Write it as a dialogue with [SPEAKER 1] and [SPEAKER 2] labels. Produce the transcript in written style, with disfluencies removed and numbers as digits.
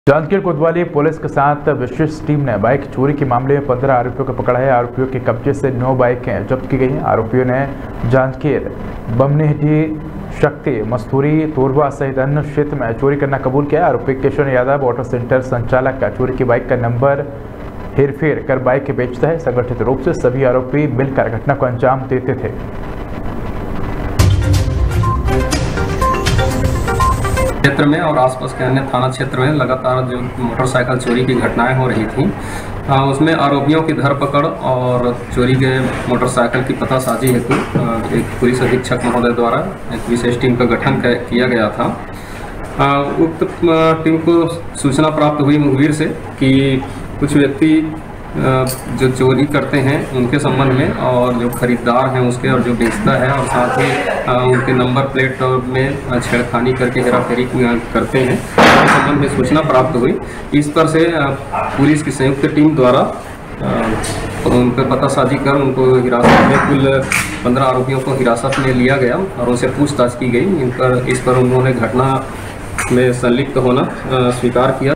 [SPEAKER 1] जांजगीर कोतवाली पुलिस के साथ विशेष टीम ने बाइक चोरी के मामले में 15 आरोपियों को पकड़ा है। आरोपियों के कब्जे से 9 बाइकें जब्त की गई हैं। आरोपियों ने जांजगीर, बमनेहटी, शक्ति, मस्तूरी, तोरवा सहित अन्य क्षेत्र में चोरी करना कबूल किया। आरोपी किशन यादव ऑटो सेंटर संचालक का चोरी की बाइक का नंबर हेरफेर कर बाइक बेचता है। संगठित रूप से सभी आरोपी मिलकर घटना को अंजाम देते थे।
[SPEAKER 2] क्षेत्र में और आसपास के अन्य थाना क्षेत्र में लगातार जो मोटरसाइकिल चोरी की घटनाएं हो रही थी, उसमें आरोपियों की धरपकड़ और चोरी के मोटरसाइकिल की पतासाजी हेतु एक पुलिस अधीक्षक महोदय द्वारा एक विशेष टीम का गठन किया गया था। उक्त टीम को सूचना प्राप्त हुई मुखबिर से कि कुछ व्यक्ति जो चोरी करते हैं उनके संबंध में, और जो खरीदार हैं उसके, और जो बेचता है, और साथ ही उनके नंबर प्लेट में छेड़खानी करके हेराफेरी करते हैं, इस संबंध में सूचना प्राप्त हुई। इस पर से पुलिस की संयुक्त टीम द्वारा उन पर पतासाजी कर उनको हिरासत में कुल 15 आरोपियों को हिरासत में लिया गया और उनसे पूछताछ की गई। इस पर उन्होंने घटना में संलिप्त होना स्वीकार किया।